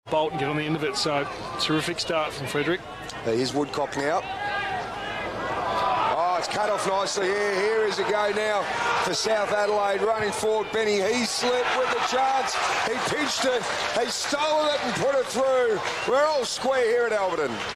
bolt and get on the end of it. So terrific start from Frederick. Here's Woodcock now. Oh, it's cut off nicely here. Here is a go now for South Adelaide. Running forward, Ben Heaslip with the chance. He pinched it, he stole it and put it through. We're all square here at Alberton.